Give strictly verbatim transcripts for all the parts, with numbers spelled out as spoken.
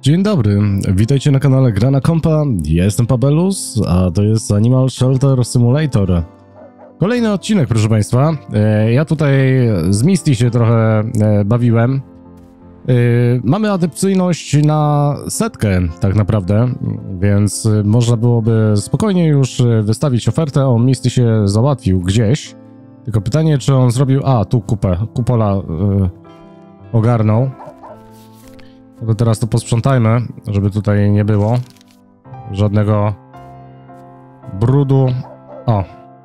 Dzień dobry, witajcie na kanale Gra na Kompa, ja jestem Pabelus, a to jest Animal Shelter Simulator. Kolejny odcinek, proszę Państwa. E, ja tutaj z Misty się trochę e, bawiłem. E, mamy adaptacyjność na setkę tak naprawdę, więc można byłoby spokojnie już wystawić ofertę. O, Misty się załatwił gdzieś. Tylko pytanie, czy on zrobił... A, tu kupę, kupola e, ogarnął. No to teraz to posprzątajmy, żeby tutaj nie było żadnego brudu. O.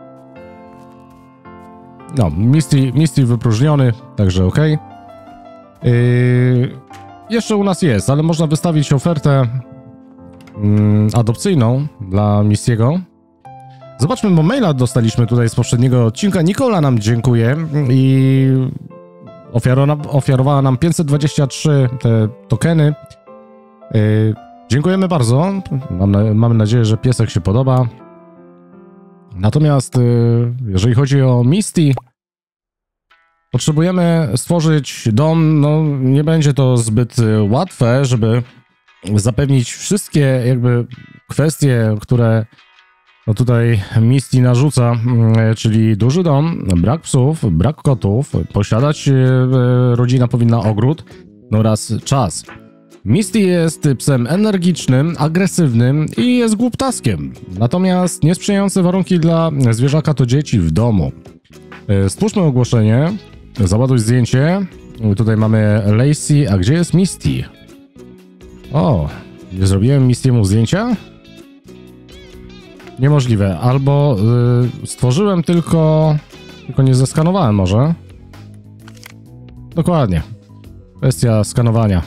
No, Misty, Misty wypróżniony, także ok. Yy, jeszcze u nas jest, ale można wystawić ofertę yy, adopcyjną dla Misty'ego. Zobaczmy, bo maila dostaliśmy tutaj z poprzedniego odcinka. Nikola nam dziękuję i ofiarowała nam pięćset dwadzieścia trzy te tokeny. Yy, dziękujemy bardzo. Mam na, mamy nadzieję, że piesek się podoba. Natomiast yy, jeżeli chodzi o Misty, potrzebujemy stworzyć dom. No, nie będzie to zbyt łatwe, żeby zapewnić wszystkie jakby kwestie, które no tutaj Misty narzuca, czyli duży dom, brak psów, brak kotów, posiadać rodzina powinna ogród oraz czas. Misty jest psem energicznym, agresywnym i jest głuptaskiem. Natomiast niesprzyjające warunki dla zwierzaka to dzieci w domu. Stwórzmy ogłoszenie, załaduj zdjęcie. Tutaj mamy Lacey, a gdzie jest Misty? O, nie zrobiłem Misty'emu zdjęcia? Niemożliwe. Albo y, stworzyłem tylko... Tylko nie zeskanowałem może. Dokładnie. Kwestia skanowania.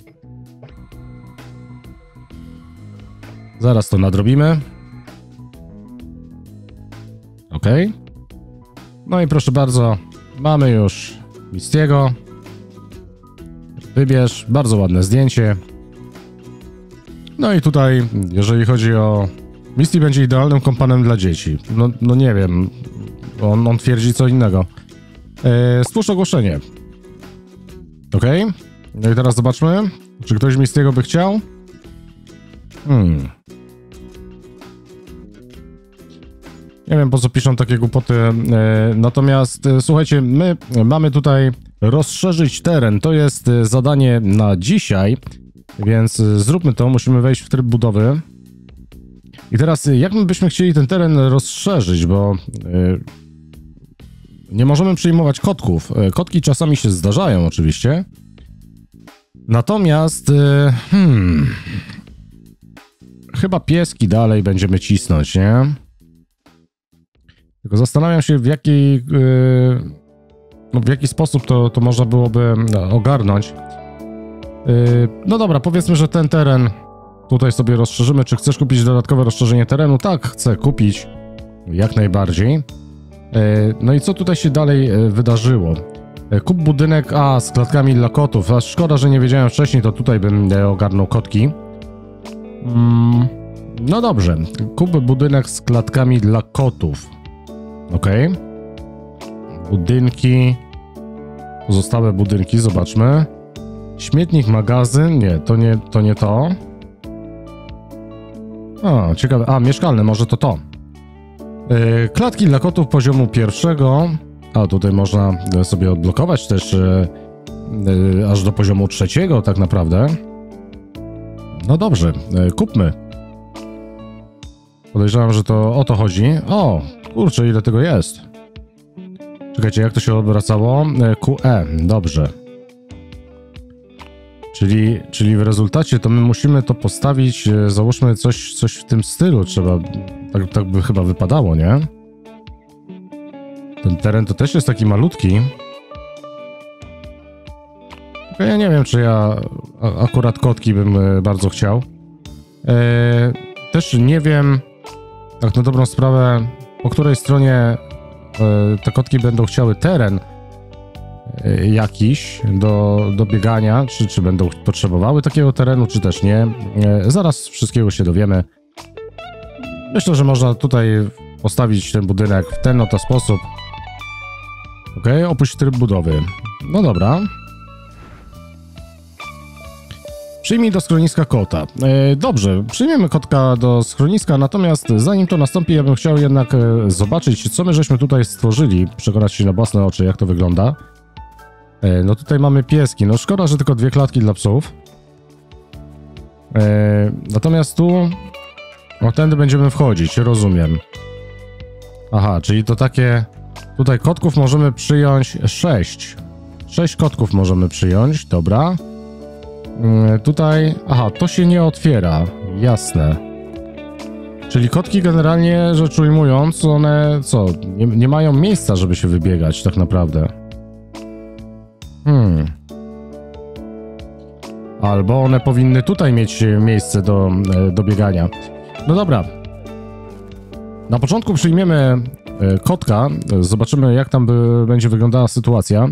Zaraz to nadrobimy. Ok. No i proszę bardzo, mamy już Misty'ego. Wybierz. Bardzo ładne zdjęcie. No i tutaj, jeżeli chodzi o... Misty będzie idealnym kompanem dla dzieci. No, no nie wiem. On, on twierdzi co innego. Eee, stwórz ogłoszenie. Ok. No i teraz zobaczmy, czy ktoś Misty'ego by chciał. Hmm. Nie wiem, po co piszą takie głupoty. Eee, natomiast e, słuchajcie, my mamy tutaj rozszerzyć teren. To jest zadanie na dzisiaj, więc zróbmy to. Musimy wejść w tryb budowy. I teraz, jak my byśmy chcieli ten teren rozszerzyć, bo yy, nie możemy przyjmować kotków. Kotki czasami się zdarzają oczywiście. Natomiast, yy, hmm, chyba pieski dalej będziemy cisnąć, nie? Tylko zastanawiam się, w jaki, yy, no w jaki sposób to, to można byłoby ogarnąć. Yy, no dobra, powiedzmy, że ten teren... Tutaj sobie rozszerzymy. Czy chcesz kupić dodatkowe rozszerzenie terenu? Tak, chcę kupić. Jak najbardziej. No i co tutaj się dalej wydarzyło? Kup budynek, a z klatkami dla kotów. A szkoda, że nie wiedziałem wcześniej, to tutaj bym ogarnął kotki. No dobrze. Kup budynek z klatkami dla kotów. Ok. Budynki. Pozostałe budynki, zobaczmy. Śmietnik, magazyn. Nie, to nie to. Nie to. O, ciekawe. A, mieszkalne, może to to. Yy, klatki dla kotów poziomu pierwszego. A, tutaj można sobie odblokować też yy, yy, aż do poziomu trzeciego, tak naprawdę. No dobrze, yy, kupmy. Podejrzewam, że to o to chodzi. O, kurczę, ile tego jest. Czekajcie, jak to się obracało? Yy, Q E, dobrze. Czyli, czyli w rezultacie to my musimy to postawić, załóżmy coś, coś w tym stylu, trzeba, tak, tak by chyba wypadało, nie? Ten teren to też jest taki malutki. Tylko ja nie wiem, czy ja akurat kotki bym bardzo chciał. Eee, też nie wiem, tak na dobrą sprawę, po której stronie e, te kotki będą chciały teren jakiś do, do biegania, czy, czy będą potrzebowały takiego terenu, czy też nie. Zaraz wszystkiego się dowiemy. Myślę, że można tutaj postawić ten budynek w ten oto sposób. Ok, opuść tryb budowy. No dobra. Przyjmij do schroniska kota. E, dobrze, przyjmiemy kotka do schroniska, natomiast zanim to nastąpi, ja bym chciał jednak e, zobaczyć, co my żeśmy tutaj stworzyli, przekonać się na własne oczy, jak to wygląda. E, no tutaj mamy pieski, no szkoda, że tylko dwie klatki dla psów. E, natomiast tu, o tędy będziemy wchodzić, rozumiem. Aha, czyli to takie, tutaj kotków możemy przyjąć sześć. Sześć kotków możemy przyjąć, dobra. Tutaj, aha, to się nie otwiera, jasne. Czyli kotki generalnie rzecz ujmując, one co, nie, nie mają miejsca, żeby się wybiegać tak naprawdę. Hmm. Albo one powinny tutaj mieć miejsce do, do biegania. No dobra. Na początku przyjmiemy kotka, zobaczymy jak tam by, będzie wyglądała sytuacja.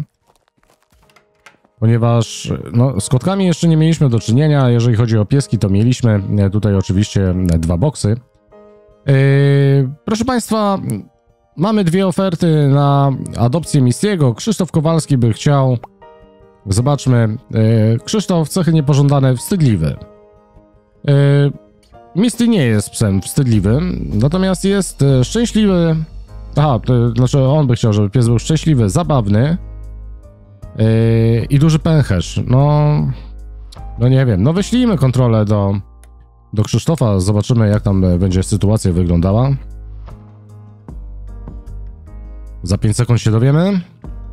Ponieważ no, z kotkami jeszcze nie mieliśmy do czynienia, jeżeli chodzi o pieski, to mieliśmy tutaj oczywiście dwa boksy. Yy, proszę Państwa, mamy dwie oferty na adopcję Mistiego. Krzysztof Kowalski by chciał, zobaczmy, yy, Krzysztof, cechy niepożądane, wstydliwy. Yy, Misty nie jest psem wstydliwym, natomiast jest szczęśliwy, aha, to znaczy on by chciał, żeby pies był szczęśliwy, zabawny. Yy, I duży pęcherz. No, no nie wiem. No wyślijmy kontrolę do, do Krzysztofa. Zobaczymy jak tam będzie sytuacja wyglądała. Za pięć sekund się dowiemy.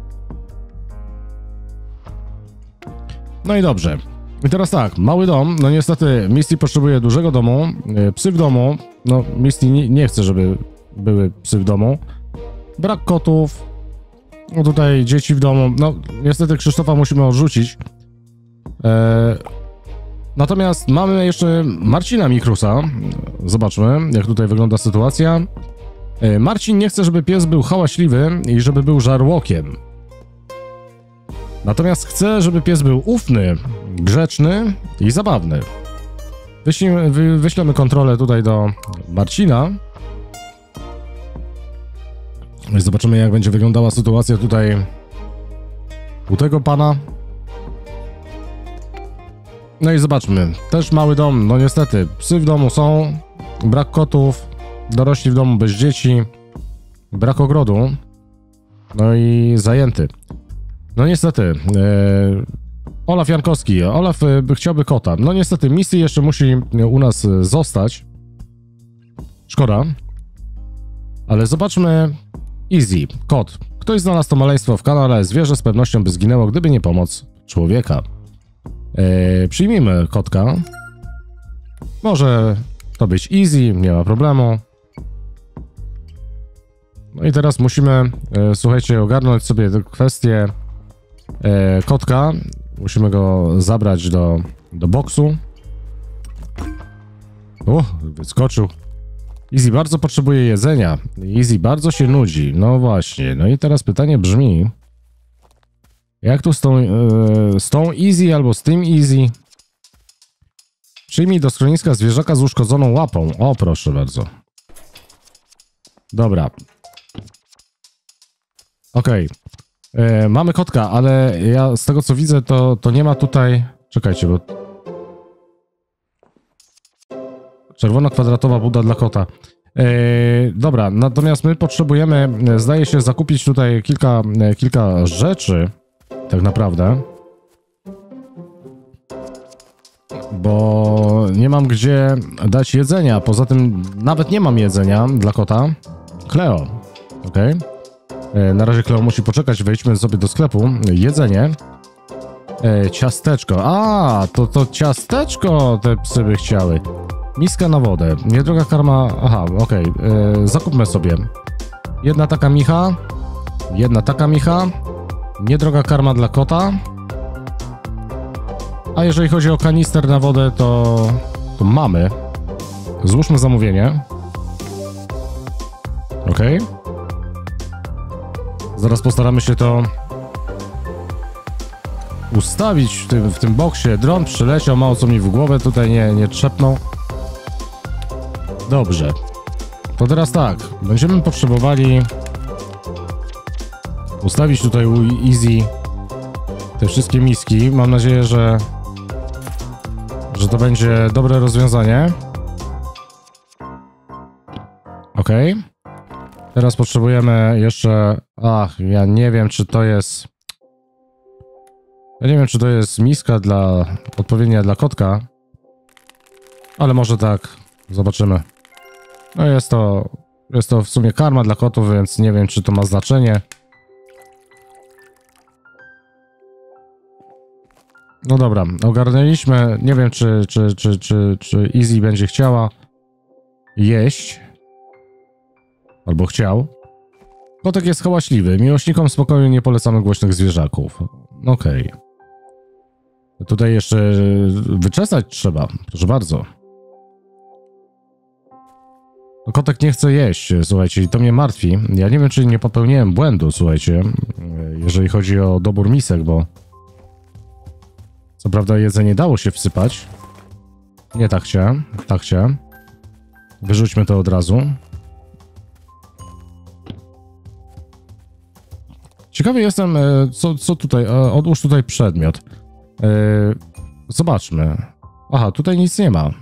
No i dobrze. I teraz tak, mały dom. No niestety Misty potrzebuje dużego domu. Yy, psy w domu. No Misty nie, nie chce, żeby były psy w domu. Brak kotów. No tutaj dzieci w domu, no niestety Krzysztofa musimy odrzucić. Eee, natomiast mamy jeszcze Marcina Mikrusa. Zobaczmy jak tutaj wygląda sytuacja. Eee, Marcin nie chce, żeby pies był hałaśliwy i żeby był żarłokiem. Natomiast chce, żeby pies był ufny, grzeczny i zabawny. Wyślemy, wy, wyślemy kontrolę tutaj do Marcina. Zobaczymy jak będzie wyglądała sytuacja tutaj u tego pana. No i zobaczmy, też mały dom, no niestety, psy w domu są, brak kotów, dorośli w domu bez dzieci, brak ogrodu, no i zajęty. No niestety, e, Olaf Jankowski, Olaf e, chciałby kota, no niestety Misty jeszcze musi u nas zostać, szkoda, ale zobaczmy. Easy, kot. Ktoś znalazł to maleństwo w kanale, zwierzę z pewnością by zginęło, gdyby nie pomoc człowieka. Eee, przyjmijmy kotka. Może to być easy, nie ma problemu. No i teraz musimy, e, słuchajcie, ogarnąć sobie kwestię e, kotka. Musimy go zabrać do, do boksu. O, wyskoczył. Easy bardzo potrzebuje jedzenia. Easy bardzo się nudzi. No właśnie. No i teraz pytanie brzmi... Jak tu z tą, yy, z tą Easy albo z tym Easy? Przyjmij do schroniska zwierzaka z uszkodzoną łapą. O, proszę bardzo. Dobra. Okej. Okay. Yy, mamy kotka, ale ja z tego co widzę, to, to nie ma tutaj... Czekajcie, bo... Czerwona kwadratowa buda dla kota. Yy, dobra, natomiast my potrzebujemy, zdaje się, zakupić tutaj kilka, kilka rzeczy, tak naprawdę. Bo nie mam gdzie dać jedzenia, poza tym nawet nie mam jedzenia dla kota. Cleo, ok. Yy, na razie Cleo musi poczekać, wejdźmy sobie do sklepu. Jedzenie. Yy, ciasteczko. A, to to ciasteczko te psy by chciały. Miska na wodę, niedroga karma, aha, okej, okay. Yy, zakupmy sobie. Jedna taka micha, jedna taka micha, niedroga karma dla kota. A jeżeli chodzi o kanister na wodę, to, to mamy. Złóżmy zamówienie. Okej. Okay. Zaraz postaramy się to ustawić w tym, w tym boksie. Dron przyleciał, mało co mi w głowę tutaj nie, nie trzepnął. Dobrze. To teraz tak. Będziemy potrzebowali ustawić tutaj u Easy te wszystkie miski. Mam nadzieję, że że to będzie dobre rozwiązanie. Okej. Okay. Teraz potrzebujemy jeszcze... Ach, ja nie wiem, czy to jest... Ja nie wiem, czy to jest miska dla... odpowiednia dla kotka. Ale może tak. Zobaczymy. No jest to... Jest to w sumie karma dla kotów, więc nie wiem, czy to ma znaczenie. No dobra, ogarnęliśmy. Nie wiem, czy, czy, czy, czy, czy Easy będzie chciała jeść. Albo chciał. Kotek jest hałaśliwy. Miłośnikom spokoju nie polecamy głośnych zwierzaków. Okej. Okay. Tutaj jeszcze wyczesać trzeba. Proszę bardzo. Kotek nie chce jeść, słuchajcie, i to mnie martwi. Ja nie wiem, czy nie popełniłem błędu, słuchajcie, jeżeli chodzi o dobór misek, bo co prawda jedzenie dało się wsypać. Nie tak chciałem, tak chciałem. Wyrzućmy to od razu. Ciekawy jestem, co, co tutaj, odłóż tutaj przedmiot. Zobaczmy. Aha, tutaj nic nie ma.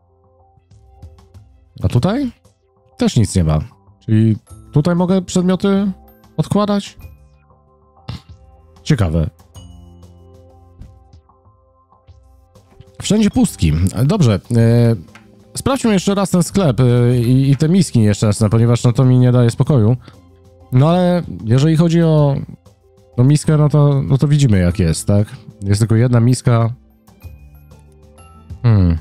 A tutaj? Też nic nie ma. Czyli tutaj mogę przedmioty odkładać? Ciekawe. Wszędzie pustki. Dobrze. E, sprawdźmy jeszcze raz ten sklep e, i, i te miski nieszczęsne, ponieważ no to mi nie daje spokoju. No ale jeżeli chodzi o, o miskę, no to, no to widzimy jak jest, tak? Jest tylko jedna miska. Hmm.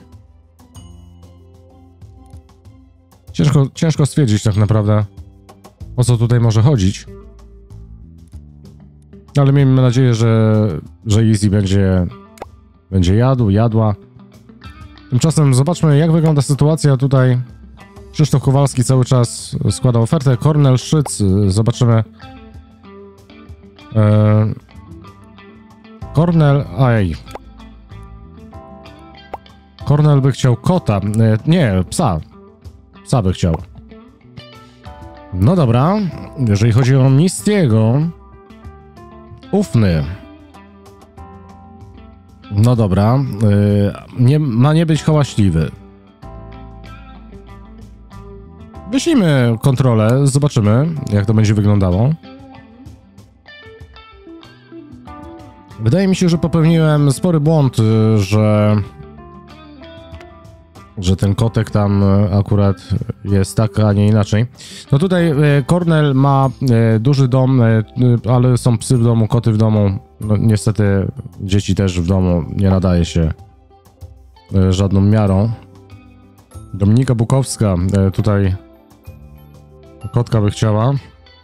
Ciężko, ciężko stwierdzić tak naprawdę, o co tutaj może chodzić. Ale miejmy nadzieję, że, że Easy będzie, będzie jadł, jadła. Tymczasem zobaczmy, jak wygląda sytuacja tutaj. Krzysztof Kowalski cały czas składa ofertę. Kornel Szyc, zobaczymy. Eee, Kornel, aj. Kornel by chciał kota. Eee, nie, psa. Psa by chciał. No dobra. Jeżeli chodzi o Mistiego. Ufny. No dobra. Eee, nie, ma nie być hałaśliwy. Wyślijmy kontrolę, zobaczymy, jak to będzie wyglądało. Wydaje mi się, że popełniłem spory błąd, że... że ten kotek tam akurat jest tak, a nie inaczej. No tutaj Kornel ma duży dom, ale są psy w domu, koty w domu. No niestety dzieci też w domu, nie nadaje się żadną miarą. Dominika Bukowska tutaj... Kotka by chciała.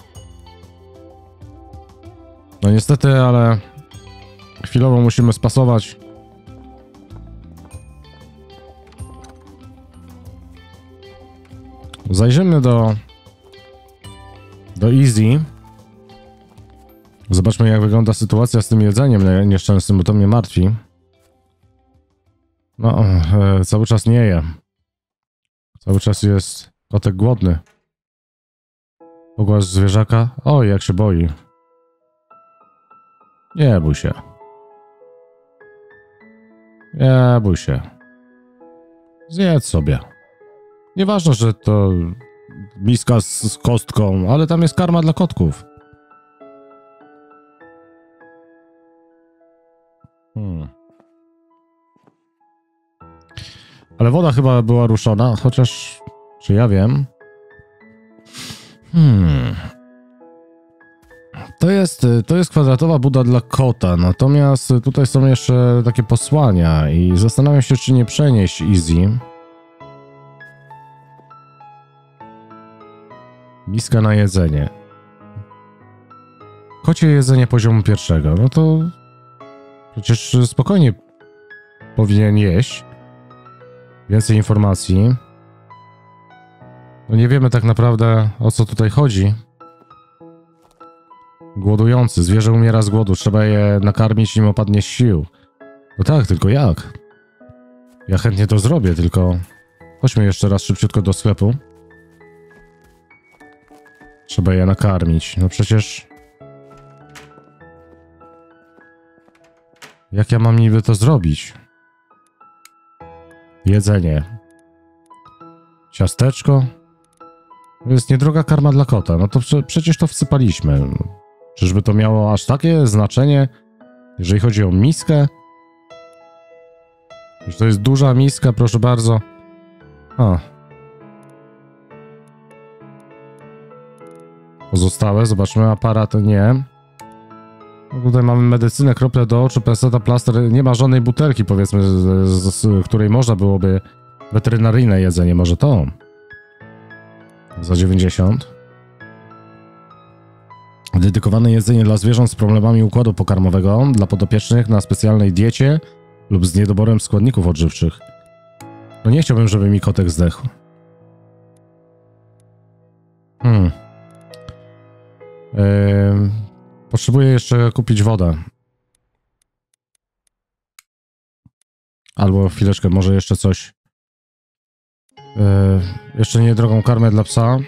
No niestety, ale chwilowo musimy spasować. Zajrzymy do do Easy. Zobaczmy, jak wygląda sytuacja z tym jedzeniem nieszczęsnym, bo to mnie martwi. No, e, cały czas nie je. Cały czas jest kotek głodny. Pogłasz zwierzaka? Oj, jak się boi. Nie bój się. Nie bój się. Zjedz sobie. Nieważne, że to miska z, z kostką, ale tam jest karma dla kotków. Hmm. Ale woda chyba była ruszona, chociaż... Czy ja wiem? Hmm. To jest, to jest kwadratowa buda dla kota, natomiast tutaj są jeszcze takie posłania i zastanawiam się, czy nie przenieść Easy. Miska na jedzenie. Kocie jedzenie poziomu pierwszego. No to przecież spokojnie powinien jeść. Więcej informacji. No nie wiemy tak naprawdę, o co tutaj chodzi. Głodujący. Zwierzę umiera z głodu. Trzeba je nakarmić, nim opadnie z sił. No tak, tylko jak? Ja chętnie to zrobię, tylko... Chodźmy jeszcze raz szybciutko do sklepu. Trzeba je nakarmić. No przecież... Jak ja mam niby to zrobić? Jedzenie. Ciasteczko. To jest niedroga karma dla kota. No to prze przecież to wsypaliśmy. Czyżby to miało aż takie znaczenie, jeżeli chodzi o miskę? Że to jest duża miska, proszę bardzo. A. Pozostałe, zobaczmy, aparat nie. No tutaj mamy medycynę, krople do oczu, penseta, plaster. Nie ma żadnej butelki, powiedzmy, z, z, z której można byłoby weterynaryjne jedzenie. Może to? Za dziewięćdziesiąt. Dedykowane jedzenie dla zwierząt z problemami układu pokarmowego, dla podopiecznych na specjalnej diecie lub z niedoborem składników odżywczych. No nie chciałbym, żeby mi kotek zdechł. Hmm. Yy, potrzebuję jeszcze kupić wodę. Albo chwileczkę, może jeszcze coś. Yy, jeszcze nie drogą karmę dla psa.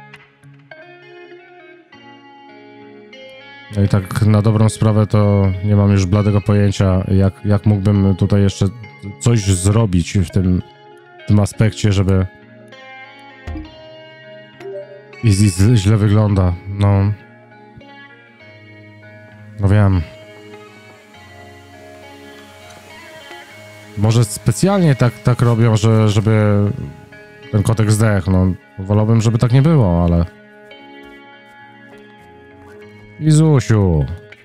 No i tak na dobrą sprawę to nie mam już bladego pojęcia, jak, jak mógłbym tutaj jeszcze coś zrobić w tym, w tym aspekcie, żeby... Easy źle wygląda, no... No wiem. Może specjalnie tak, tak robią, że, żeby ten kotek zdechł, no wolałbym, żeby tak nie było, ale... Izusiu.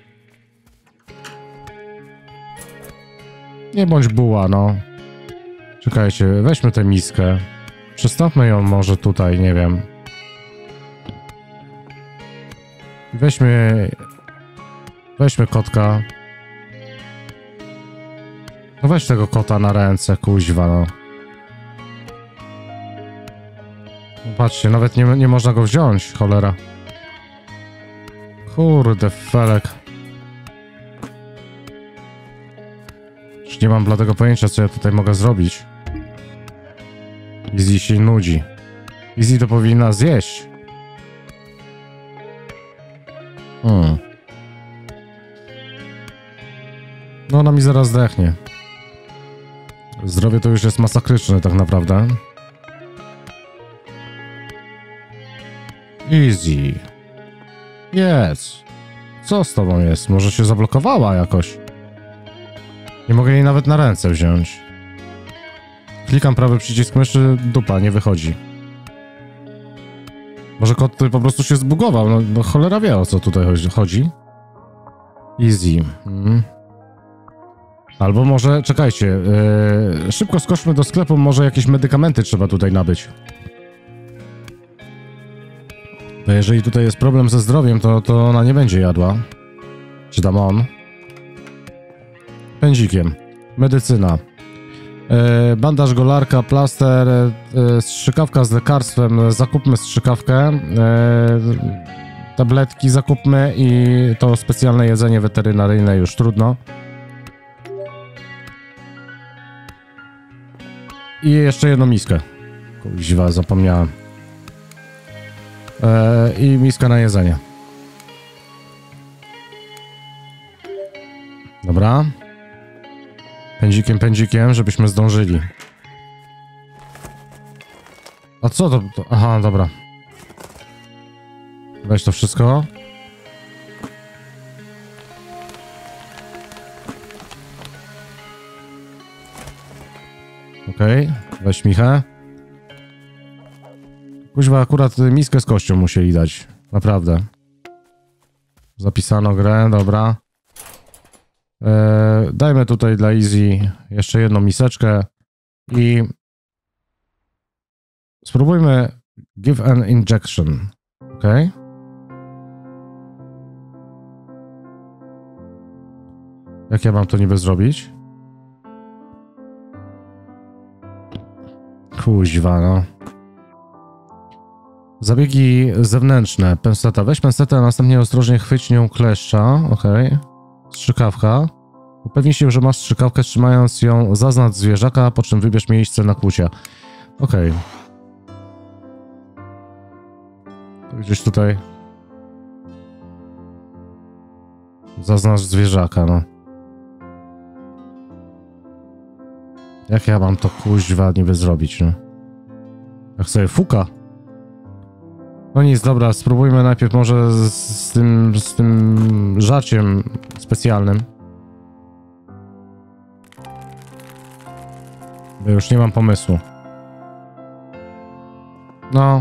Nie bądź buła, no. Czekajcie, weźmy tę miskę. Przestawmy ją może tutaj, nie wiem. Weźmy... Weźmy kotka. No weź tego kota na ręce, kuźwa, no. Patrzcie, nawet nie, nie można go wziąć, cholera. Kurde, felek. Już nie mam bladego pojęcia, co ja tutaj mogę zrobić. Izzy się nudzi. Izzy to powinna zjeść. Hmm. No ona mi zaraz zdechnie. Zdrowie to już jest masakryczne tak naprawdę. Izzy. Jest. Co z tobą jest? Może się zablokowała jakoś? Nie mogę jej nawet na ręce wziąć. Klikam prawy przycisk myszy, dupa, nie wychodzi. Może kot po prostu się zbugował, no, no cholera wie, o co tutaj chodzi. Easy. Hmm. Albo może, czekajcie, yy, szybko skoczmy do sklepu, może jakieś medykamenty trzeba tutaj nabyć. To jeżeli tutaj jest problem ze zdrowiem, to, to ona nie będzie jadła. Czy tam on? Pędzikiem. Medycyna. Yy, bandaż, golarka, plaster, yy, strzykawka z lekarstwem. Zakupmy strzykawkę. Yy, tabletki zakupmy i to specjalne jedzenie weterynaryjne już trudno. I jeszcze jedną miskę. Kuźwa, zapomniałem. Eee, I miska na jedzenie. Dobra. Pędzikiem, pędzikiem, żebyśmy zdążyli. A co to? to? Aha, dobra. Weź to wszystko. Okej, okay. Weź Michę. Kuźwa, akurat miskę z kością musieli dać. Naprawdę. Zapisano grę, dobra. Eee, dajmy tutaj dla Easy jeszcze jedną miseczkę i spróbujmy give an injection. Ok? Jak ja mam to niby zrobić? Kuźwa, no. Zabiegi zewnętrzne. Penseta. Weź pensetę, a następnie ostrożnie chwyć nią kleszcza. Okej. Okay. Strzykawka. Upewnij się, że masz strzykawkę, trzymając ją zaznacz zwierzaka, po czym wybierz miejsce na kłucia. Okej. Okay. Gdzieś tutaj... Zaznacz zwierzaka, no. Jak ja mam to kuźwa niby zrobić, no? Jak sobie fuka? No nic, dobra, spróbujmy najpierw może z, z tym, z tym żarciem specjalnym. Bo już nie mam pomysłu. No.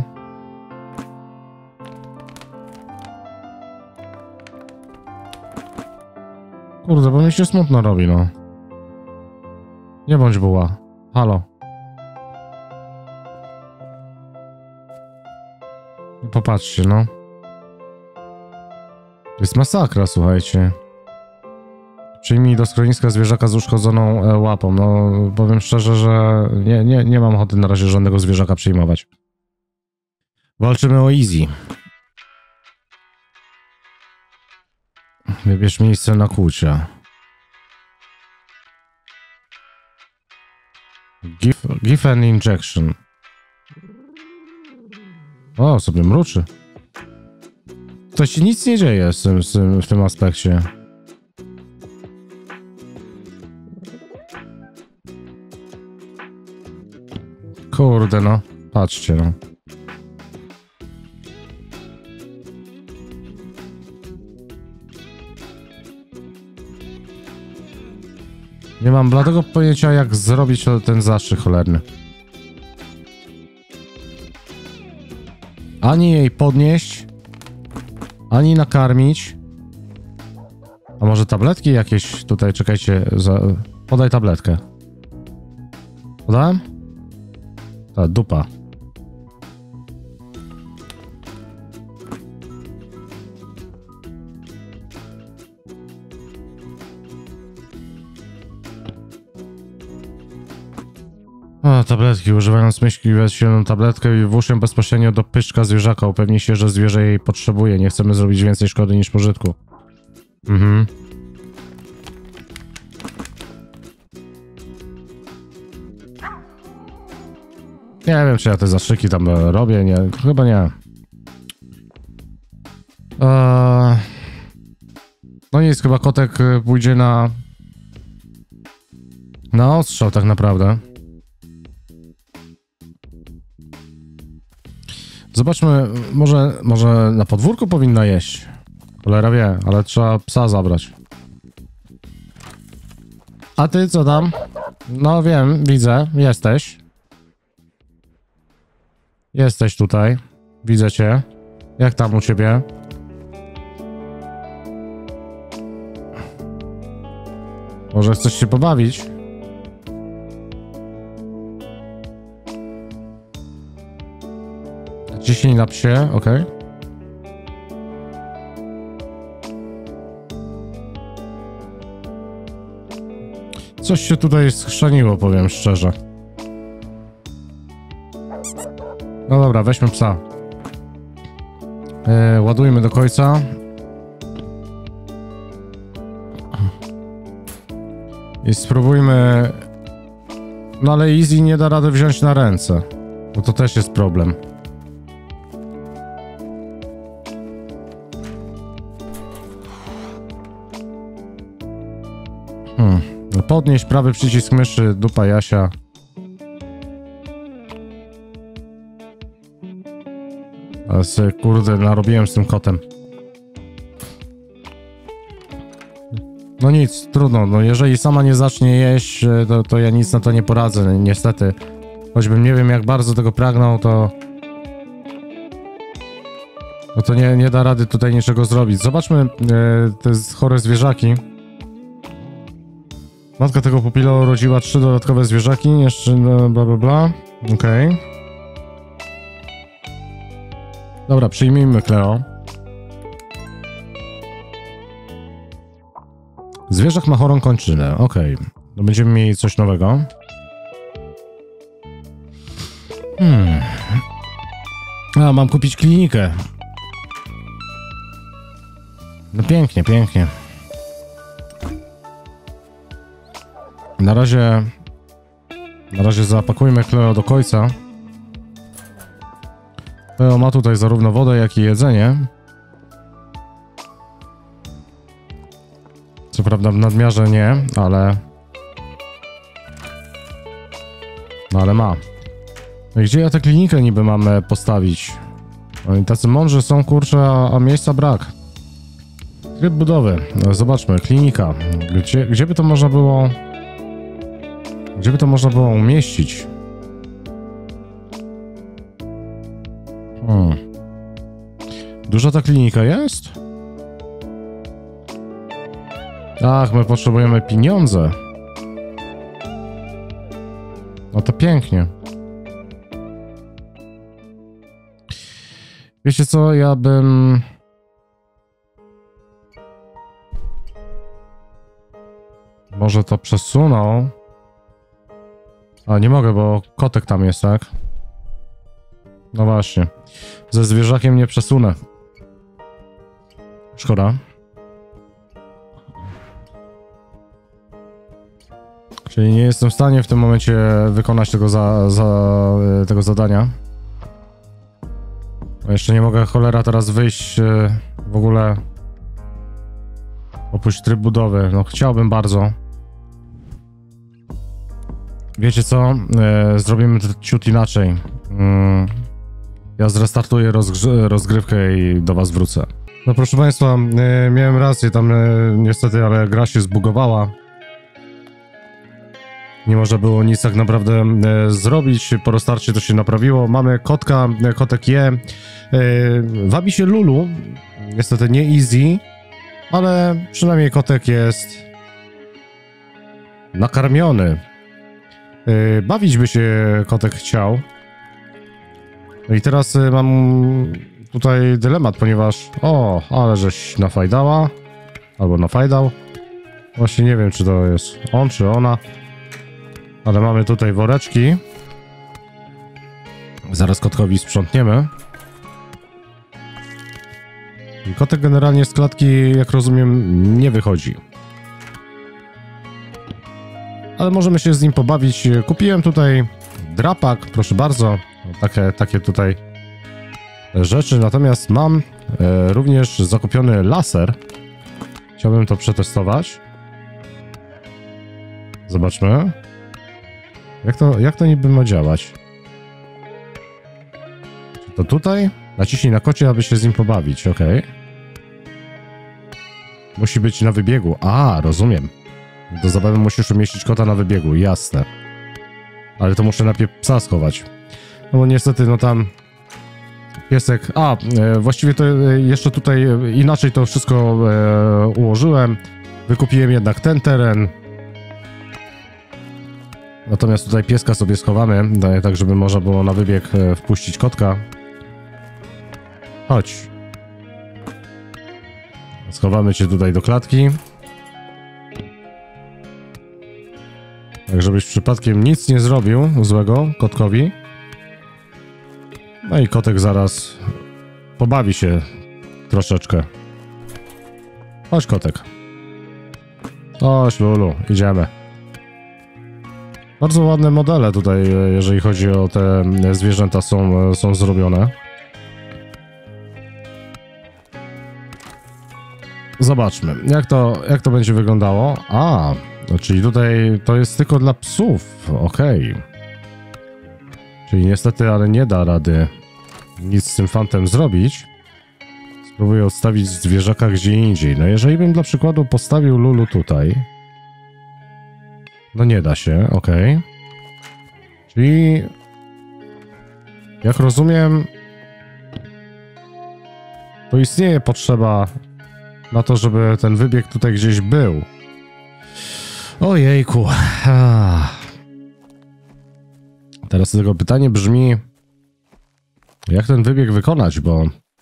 Kurde, bo mi się smutno robi, no. Nie bądź buła. Halo. Popatrzcie, no. To jest masakra, słuchajcie. Przyjmij do schroniska zwierzaka z uszkodzoną e, łapą. No, powiem szczerze, że nie, nie, nie mam ochoty na razie żadnego zwierzaka przyjmować. Walczymy o easy. Wybierz miejsce na kłucie. Give, give an injection. O, sobie mruczy. To się nic nie dzieje z tym, z tym, w tym aspekcie. Kurde, no. Patrzcie, no. Nie mam bladego pojęcia, jak zrobić ten zastrzyk cholerny. Ani jej podnieść, ani nakarmić. A może tabletki jakieś tutaj, czekajcie, za... podaj tabletkę. Podałem? Ta dupa. O, tabletki. Używając myśli, weź jedną tabletkę i włóż ją bezpośrednio do pyszczka zwierzaka. Upewnij się, że zwierzę jej potrzebuje. Nie chcemy zrobić więcej szkody niż pożytku. Mhm. Nie wiem, czy ja te zastrzyki tam robię. Nie, chyba nie. Eee... No nic, chyba kotek pójdzie na... na ostrzał tak naprawdę. Zobaczmy, może, może na podwórku powinna jeść. Cholera wie, ale trzeba psa zabrać. A ty co tam? No wiem, widzę, jesteś. Jesteś tutaj. Widzę cię. Jak tam u ciebie? Może chcesz się pobawić? Ciśnij na psie, ok. Coś się tutaj schrzaniło, powiem szczerze. No dobra, weźmy psa. Yy, ładujmy do końca. I spróbujmy... No ale Easy nie da rady wziąć na ręce. Bo to też jest problem. Hmm. Podnieś prawy przycisk myszy, dupa Jasia. Ale sobie, kurde, narobiłem z tym kotem. No nic, trudno. No jeżeli sama nie zacznie jeść, to, to ja nic na to nie poradzę, niestety. Choćbym nie wiem, jak bardzo tego pragnął, to... No to nie, nie da rady tutaj niczego zrobić. Zobaczmy e, te chore zwierzaki. Matka tego pupila urodziła trzy dodatkowe zwierzaki, jeszcze no, bla bla bla. Okej. Okay. Dobra, przyjmijmy Cleo. Zwierzak ma chorą kończynę, okej. Okay. No będziemy mieli coś nowego. Hmm. A, mam kupić klinikę. No pięknie, pięknie. Na razie... Na razie zapakujmy Cleo do końca. Cleo ma tutaj zarówno wodę, jak i jedzenie. Co prawda w nadmiarze nie, ale... No ale ma. No i gdzie ja tę klinikę niby mam e, postawić? Oni tacy mądrzy są, kurczę, a, a miejsca brak. Tryb budowy. No, zobaczmy, klinika. Gdzie, gdzie by to można było... Gdzie by to można było umieścić? Hmm. Duża ta klinika jest? Ach, my potrzebujemy pieniądze. No to pięknie. Wiecie co, ja bym... Może to przesunął. A, nie mogę, bo kotek tam jest, tak? No właśnie. Ze zwierzakiem nie przesunę. Szkoda. Czyli nie jestem w stanie w tym momencie wykonać tego, za, za, tego zadania. Jeszcze nie mogę, cholera, teraz wyjść w ogóle. Opuść tryb budowy. No chciałbym bardzo. Wiecie co? E, zrobimy to ciut inaczej. Mm. Ja zrestartuję rozgr rozgrywkę i do was wrócę. No proszę państwa, e, miałem rację, tam e, niestety, ale gra się zbugowała. Nie można było nic tak naprawdę e, zrobić, po restarcie to się naprawiło. Mamy kotka, e, kotek je. E, wabi się Lulu, niestety nie easy, ale przynajmniej kotek jest nakarmiony. E, bawić by się kotek chciał. No i teraz e, mam tutaj dylemat, ponieważ... O, ale żeś nafajdała. Albo nafajdał. Właśnie nie wiem, czy to jest on, czy ona. Ale mamy tutaj woreczki. Zaraz kotkowi sprzątniemy. I kotek generalnie z klatki, jak rozumiem, nie wychodzi. Ale możemy się z nim pobawić. Kupiłem tutaj drapak, proszę bardzo. Takie, takie tutaj rzeczy. Natomiast mam e, również zakupiony laser. Chciałbym to przetestować. Zobaczmy. Jak to, jak to niby ma działać? To tutaj? Naciśnij na kocie, aby się z nim pobawić, ok. Musi być na wybiegu. A, rozumiem. Do zabawy musisz umieścić kota na wybiegu, jasne. Ale to muszę najpierw psa schować. No bo niestety, no tam... Piesek... A, e, właściwie to e, jeszcze tutaj e, inaczej to wszystko e, ułożyłem. Wykupiłem jednak ten teren. Natomiast tutaj pieska sobie schowamy, tak żeby można było na wybieg e, wpuścić kotka. Chodź. Schowamy cię tutaj do klatki. Tak, żebyś przypadkiem nic nie zrobił złego kotkowi. No i kotek zaraz pobawi się troszeczkę. Chodź, kotek. Chodź, Lulu, idziemy. Bardzo ładne modele tutaj, jeżeli chodzi o te zwierzęta, są, są zrobione. Zobaczmy, jak to, jak to będzie wyglądało. A, no, czyli tutaj to jest tylko dla psów, okej. Okay. Czyli niestety, ale nie da rady nic z tym fantem zrobić. Spróbuję odstawić zwierzaka gdzie indziej. No jeżeli bym dla przykładu postawił Lulu tutaj... No nie da się, okej. Okay. Czyli... Jak rozumiem... To istnieje potrzeba na to, żeby ten wybieg tutaj gdzieś był. Ojejku. Teraz tego pytanie brzmi... Jak ten wybieg wykonać, bo...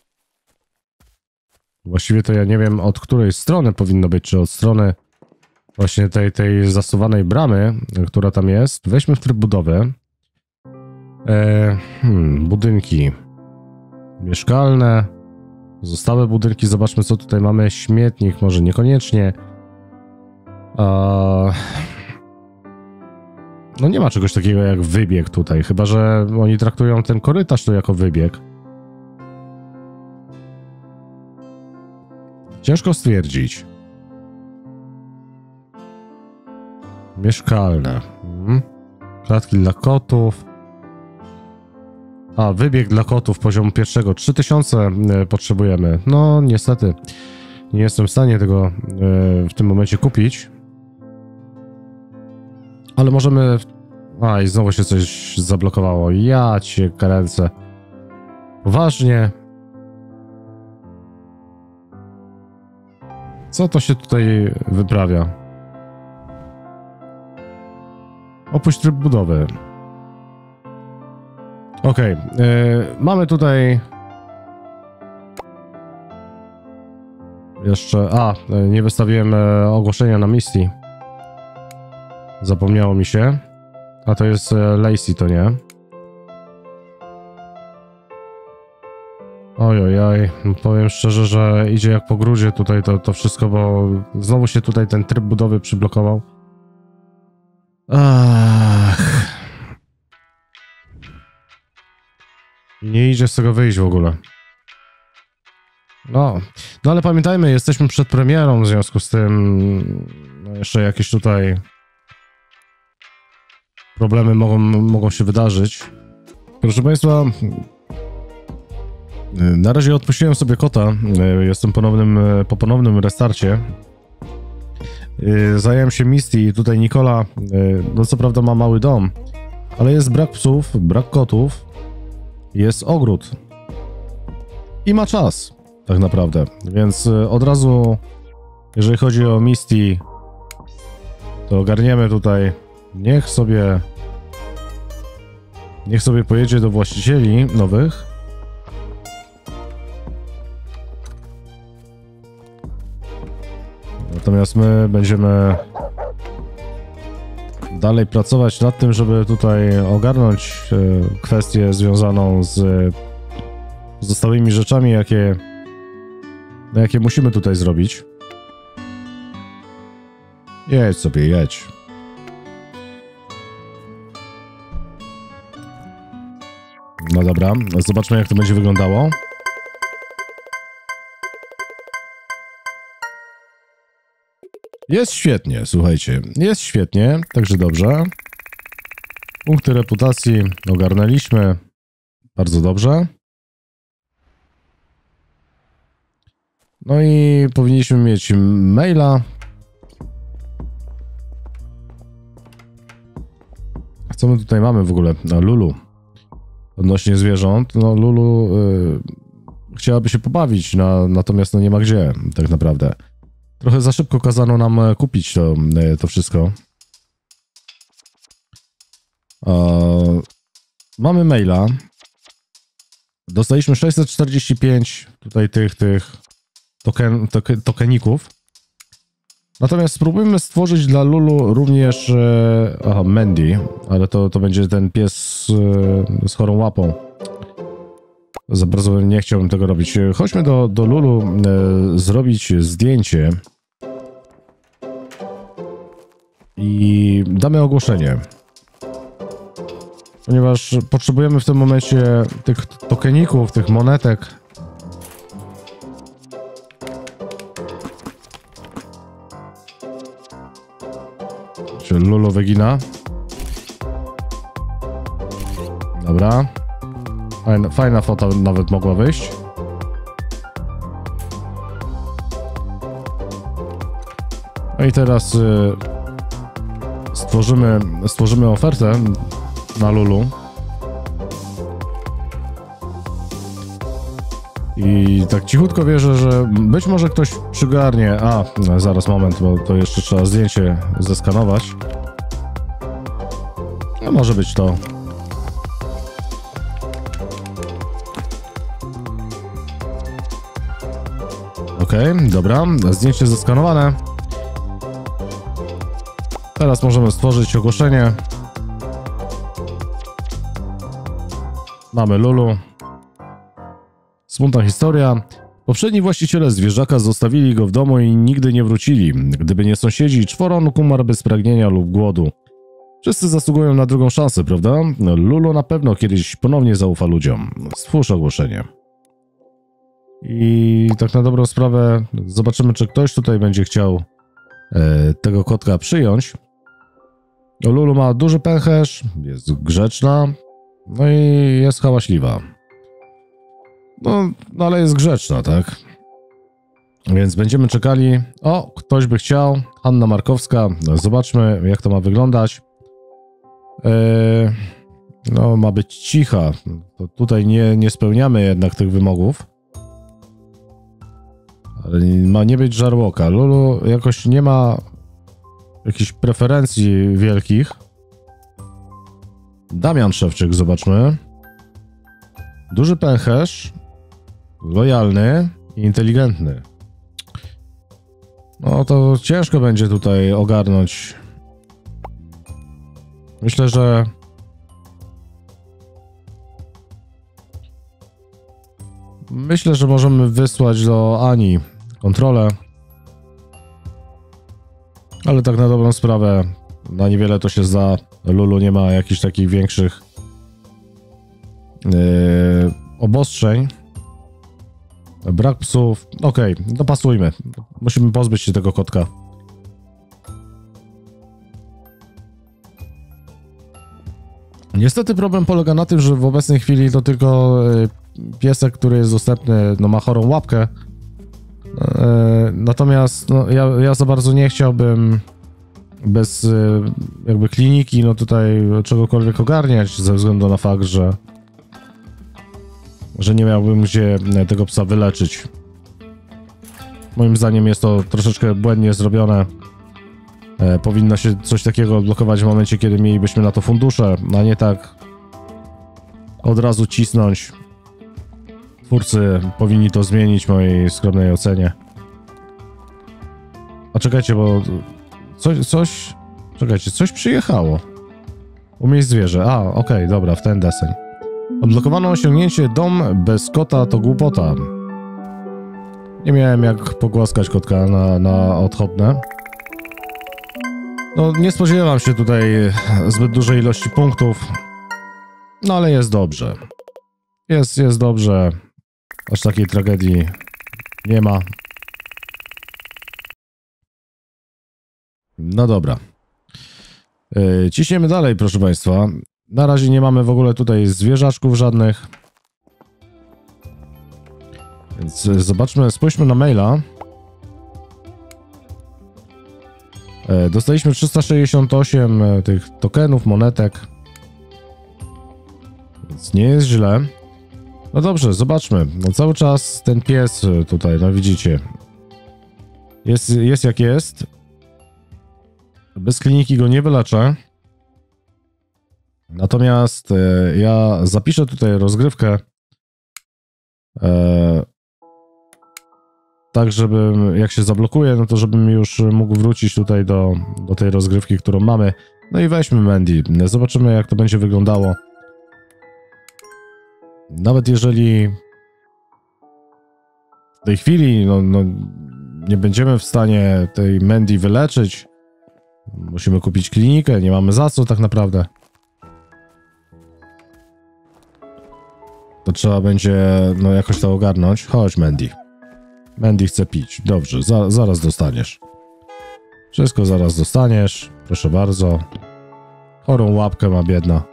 Właściwie to ja nie wiem, od której strony powinno być, czy od strony właśnie tej, tej zasuwanej bramy, która tam jest. Weźmy w tryb budowy. E, hmm, budynki mieszkalne, pozostałe budynki. Zobaczmy, co tutaj mamy. Śmietnik, może niekoniecznie. A... No nie ma czegoś takiego jak wybieg tutaj, chyba że oni traktują ten korytarz tu jako wybieg. Ciężko stwierdzić. Mieszkalne. Hmm. Klatki dla kotów. A, wybieg dla kotów poziomu pierwszego. trzy tysiące potrzebujemy. No, niestety. Nie jestem w stanie tego w tym momencie kupić. Ale możemy... A, i znowu się coś zablokowało. Ja cię kręcę. Poważnie. Co to się tutaj wyprawia? Opuść tryb budowy. Okej. Okay. Yy, mamy tutaj... Jeszcze... A, nie wystawiłem ogłoszenia na misji. Zapomniało mi się. A to jest Lacey, to nie? Ojojoj, powiem szczerze, że idzie jak po grudzie tutaj to, to wszystko, bo znowu się tutaj ten tryb budowy przyblokował. Ach. Nie idzie z tego wyjść w ogóle. No, no ale pamiętajmy, jesteśmy przed premierą, w związku z tym no jeszcze jakieś tutaj problemy mogą, mogą się wydarzyć. Proszę Państwa, na razie odpuściłem sobie kota. Jestem ponownym, po ponownym restarcie. Zająłem się Misty i tutaj Nikola, no co prawda ma mały dom, ale jest brak psów, brak kotów, jest ogród i ma czas tak naprawdę, więc od razu jeżeli chodzi o Misty, to ogarniemy tutaj, niech sobie niech sobie pojedzie do właścicieli nowych. Natomiast my będziemy dalej pracować nad tym, żeby tutaj ogarnąć kwestię związaną z pozostałymi rzeczami, jakie, jakie musimy tutaj zrobić. Jedź sobie, jedź. No dobra, zobaczmy jak to będzie wyglądało. Jest świetnie, słuchajcie, jest świetnie, także dobrze. Punkty reputacji ogarnęliśmy, bardzo dobrze. No i powinniśmy mieć maila. Co my tutaj mamy w ogóle? No, Lulu. Odnośnie zwierząt, no Lulu yy, chciałaby się pobawić, no, natomiast no nie ma gdzie, tak naprawdę. Trochę za szybko kazano nam kupić to, to wszystko. Eee, mamy maila. Dostaliśmy sześćset czterdzieści pięć tutaj tych, tych token, token, tokeników. Natomiast spróbujmy stworzyć dla Lulu również e, aha, Mandy, ale to, to będzie ten pies e, z chorą łapą. Za bardzo nie chciałbym tego robić. Chodźmy do, do Lulu e, zrobić zdjęcie. I damy ogłoszenie. Ponieważ potrzebujemy w tym momencie tych tokeników, tych monetek. Czyli Lulu wygina. Dobra. Fajna, fajna fota nawet mogła wyjść. No i teraz y, stworzymy, stworzymy ofertę na Lulu. I tak cichutko wierzę, że być może ktoś przygarnie. A, no zaraz moment, bo to jeszcze trzeba zdjęcie zeskanować. No może być to. Okej, okay, dobra, zdjęcie zeskanowane. Teraz możemy stworzyć ogłoszenie. Mamy Lulu. Smutna historia. Poprzedni właściciele zwierzaka zostawili go w domu i nigdy nie wrócili. Gdyby nie sąsiedzi, czworonuk umarłby z pragnienia lub głodu. Wszyscy zasługują na drugą szansę, prawda? Lulu na pewno kiedyś ponownie zaufa ludziom. Stwórz ogłoszenie. I tak na dobrą sprawę zobaczymy, czy ktoś tutaj będzie chciał e, tego kotka przyjąć. Lulu ma duży pęcherz, jest grzeczna, no i jest hałaśliwa. No, no ale jest grzeczna, tak? Więc będziemy czekali. O, ktoś by chciał. Hanna Markowska. Zobaczmy, jak to ma wyglądać. Yy, no, ma być cicha. To tutaj nie, nie spełniamy jednak tych wymogów. Ale ma nie być żarłoka. Lulu jakoś nie ma jakichś preferencji wielkich. Damian Szewczyk, zobaczmy. Duży pęcherz. Lojalny i inteligentny. No to ciężko będzie tutaj ogarnąć. Myślę, że myślę, że możemy wysłać do Ani kontrolę. Ale tak na dobrą sprawę na niewiele to się zda. Lulu nie ma jakichś takich większych yy, obostrzeń. Brak psów. Okej, okay, dopasujmy. Musimy pozbyć się tego kotka. Niestety problem polega na tym, że w obecnej chwili to tylko piesek, który jest dostępny, no ma chorą łapkę. Natomiast no, ja, ja za bardzo nie chciałbym bez jakby kliniki, no tutaj czegokolwiek ogarniać, ze względu na fakt, że że nie miałbym gdzie tego psa wyleczyć. Moim zdaniem jest to troszeczkę błędnie zrobione. E, powinno się coś takiego odblokować w momencie, kiedy mielibyśmy na to fundusze, a nie tak od razu cisnąć. Twórcy powinni to zmienić w mojej skromnej ocenie. A czekajcie, bo coś, coś... Czekajcie, coś przyjechało. Umieść zwierzę. A, okej, okay, dobra, w ten deseń. Odblokowano osiągnięcie dom bez kota to głupota. Nie miałem jak pogłaskać kotka na, na odchodne. No nie spodziewam się tutaj zbyt dużej ilości punktów. No ale jest dobrze. Jest, jest dobrze. Aż takiej tragedii nie ma. No dobra. Yy, ciśniemy dalej, proszę państwa. Na razie nie mamy w ogóle tutaj zwierzaczków żadnych. Więc zobaczmy, spójrzmy na maila. E, dostaliśmy trzysta sześćdziesiąt osiem tych tokenów, monetek. Więc nie jest źle. No dobrze, zobaczmy. No cały czas ten pies tutaj, no widzicie. Jest, jest jak jest. Bez kliniki go nie wyleczę. Natomiast e, ja zapiszę tutaj rozgrywkę e, tak, żebym, jak się zablokuje, no to żebym już mógł wrócić tutaj do, do tej rozgrywki, którą mamy. No i weźmy Mandy. Zobaczymy, jak to będzie wyglądało. Nawet jeżeli w tej chwili no, no, nie będziemy w stanie tej Mandy wyleczyć, musimy kupić klinikę, nie mamy za co tak naprawdę. To trzeba będzie no jakoś to ogarnąć. Chodź, Mandy. Mandy chce pić. Dobrze, za, zaraz dostaniesz. Wszystko zaraz dostaniesz. Proszę bardzo. Chorą łapkę ma biedna.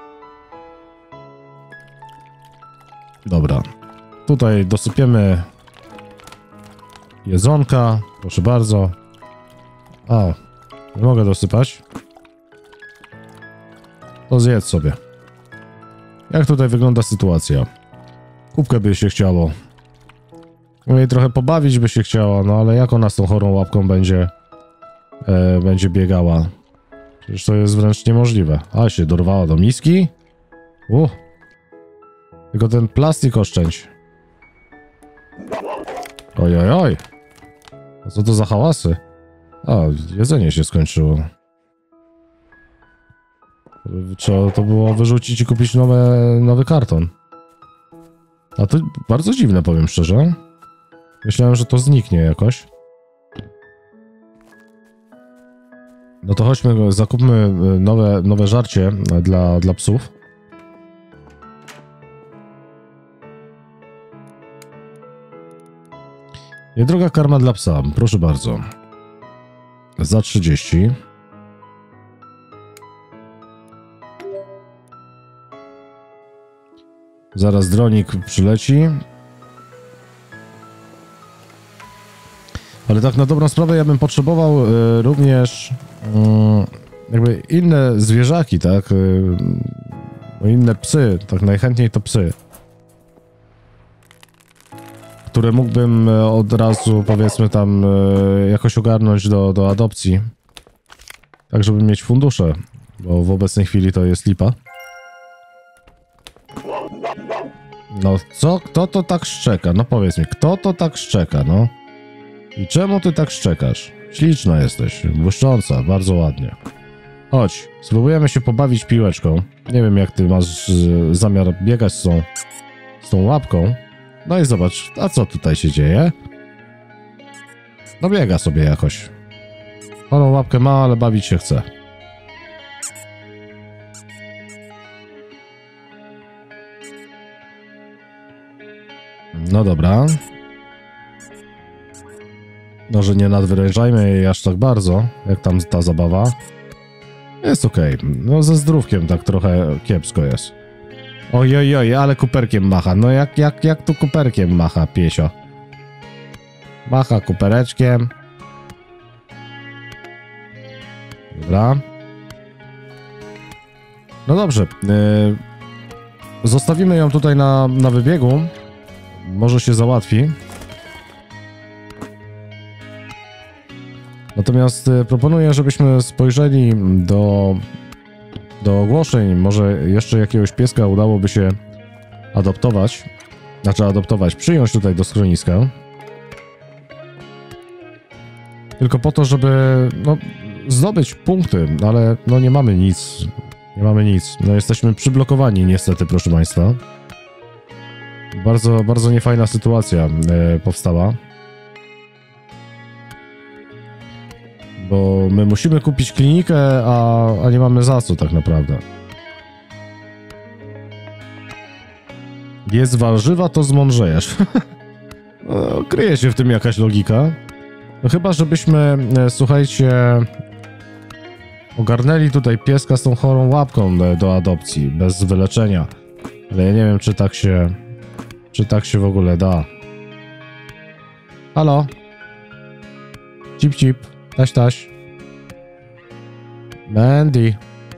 Dobra. Tutaj dosypiemy jedzonka. Proszę bardzo. O, nie mogę dosypać. To zjedz sobie. Jak tutaj wygląda sytuacja? Kubkę by się chciało. No i trochę pobawić by się chciała, no ale jak ona z tą chorą łapką będzie e, będzie biegała? Przecież to jest wręcz niemożliwe. A, się dorwała do miski? Uh. Tylko ten plastik oszczędź. Oj, oj, oj. A co to za hałasy? A, jedzenie się skończyło. Trzeba to było wyrzucić i kupić nowe, nowy karton. A to bardzo dziwne, powiem szczerze. Myślałem, że to zniknie jakoś. No to chodźmy, zakupmy nowe, nowe żarcie dla, dla psów. Niedroga karma dla psa, proszę bardzo. Za trzydzieści. Zaraz dronik przyleci. Ale tak na dobrą sprawę ja bym potrzebował y, również y, jakby inne zwierzaki, tak? Y, inne psy, tak najchętniej to psy. Które mógłbym od razu, powiedzmy tam, y, jakoś ogarnąć do, do adopcji. Tak, żeby mieć fundusze, bo w obecnej chwili to jest lipa. No co? Kto to tak szczeka? No powiedz mi, kto to tak szczeka, no? I czemu ty tak szczekasz? Śliczna jesteś, błyszcząca, bardzo ładnie. Chodź, spróbujemy się pobawić piłeczką. Nie wiem, jak ty masz y, zamiar biegać z tą, z tą łapką. No i zobacz, a co tutaj się dzieje? No biega sobie jakoś. Ona łapkę ma, ale bawić się chce. No dobra. Może nie nadwyrężajmy jej aż tak bardzo, jak tam ta zabawa. Jest okej. Okay. No ze zdrówkiem tak trochę kiepsko jest. Oj, oj, oj, ale kuperkiem macha. No jak, jak, jak tu kuperkiem macha, piesio? Macha kupereczkiem. Dobra. No dobrze. Yy, zostawimy ją tutaj na, na wybiegu. Może się załatwi. Natomiast y, proponuję, żebyśmy spojrzeli do, do ogłoszeń. Może jeszcze jakiegoś pieska udałoby się adoptować. Znaczy adoptować, przyjąć tutaj do schroniska. Tylko po to, żeby no, zdobyć punkty, ale no nie mamy nic. Nie mamy nic. No jesteśmy przyblokowani niestety, proszę państwa. Bardzo, bardzo niefajna sytuacja y, powstała. Bo my musimy kupić klinikę, a, a nie mamy za co tak naprawdę. Jedz warzywa, to zmądrzejesz. No, kryje się w tym jakaś logika. No chyba, żebyśmy, słuchajcie, ogarnęli tutaj pieska z tą chorą łapką do, do adopcji, bez wyleczenia. Ale ja nie wiem, czy tak się, czy tak się w ogóle da. Halo? Cip, cip. Taś, taś. Mandy.